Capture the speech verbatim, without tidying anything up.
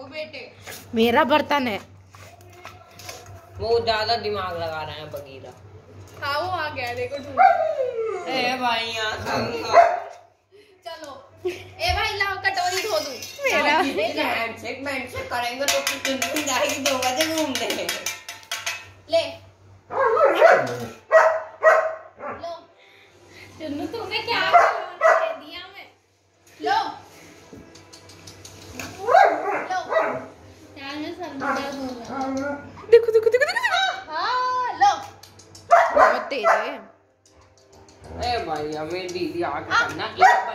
बेटे। मेरा बर्तन है। वो ज्यादा दिमाग लगा रहे हैं बगीरा। हाँ वो आ गया देखो ढूंढ। ए भाई यहाँ चलो ए भाई लाओ कटोरी धो दूं। मेरा हैंडशेक हैंडशेक करेंगे तो कुछ जाएगी दो बजे घूमने। ले लो चुन्नू तुमने क्या दे दिया मैं। लो लो यार मैं सर में दर्द हो रहा है। देखो देखो देखो देखो। हाँ लो बहुत तेज है। ए भाई हमें दीदी आके करना एक